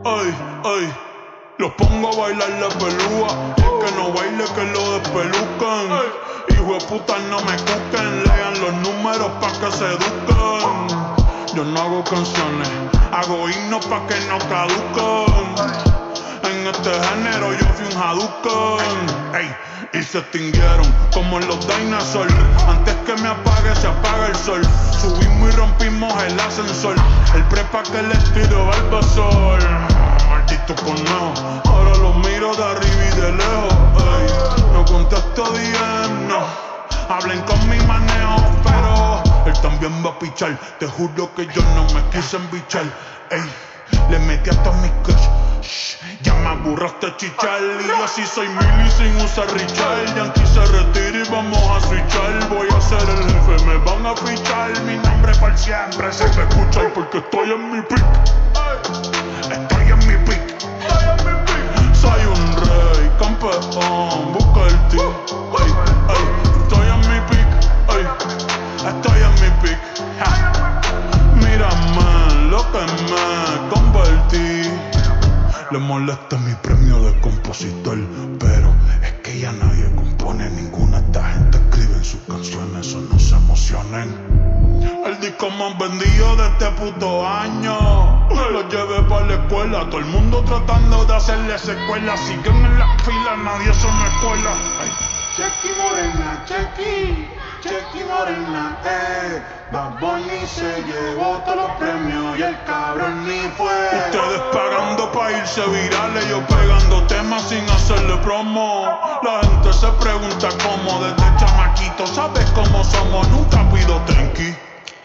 Ay, ay, los pongo a bailar la pelúa. Y el que no baile que lo despelucan. Hijo de puta no me cuquen. Lean los números pa' que se eduquen. Yo no hago canciones, hago himnos pa' que no caduquen. En este género yo fui un Hadouken. Ey, y se extinguieron como en los dinosaurs. Antes que me apague se apaga el sol. Subimos y rompimos el ascensor. El prepa que les tiro Barbasol. Maldito conejo, ahora los miro de arriba y de lejos. Ey, no contesto DM, no. Hablen con mi manejo, pero él también va a pichar. Te juro que yo no me quise embichar. Ey, le metí hasta mis cash. Ya me aburraste chichar. Y yo así soy mili sin usar Richard. Yankee se retira y vamos a switchar. Voy a ser el jefe, me van a fichar. Mi nombre por siempre se me escucha. Porque estoy en mi pick. Estoy en mi pick. Soy un rey, campeón, busca el team. Estoy en mi pick. Estoy en mi pick. Mírame lo que me convertí. Le molesta mi premio de compositor, pero es que ya nadie compone. Ninguna de esta gente escribe en sus canciones, eso no se emocionen. El disco más vendido de este puto año. Lo llevé para la escuela, todo el mundo tratando de hacerle secuela. Siguen en la fila, nadie se me escuela. Chequi Morena, Chequi Morena, Bad Bunny se llevó todos los premios y el cabrón ni fue. Ustedes pagando pa' irse virales, yo pegando temas sin hacerle promo. La gente se pregunta cómo desde chamaquito, ¿sabes cómo somos? Nunca pido tranqui.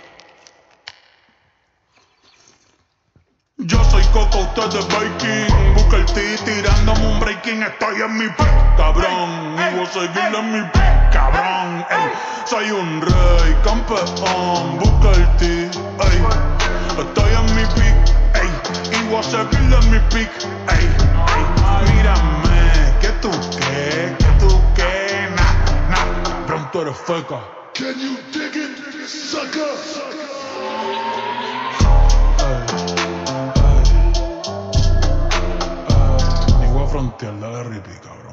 Yo soy Coco, usted es Viking. Busca el T tirándome un breaking. Estoy en mi pick, cabrón. Y voy a seguir en mi pick, cabrón. Ey, soy un rey, campeón. Busca el T, ey. Estoy en mi pick, ey. Y voy a seguir en mi pick, ey. Mírame, que tú qué, cabrón, tú eres feca. Can you dig it, sucker? Ni voy a frontear, dale ripi, cabrón.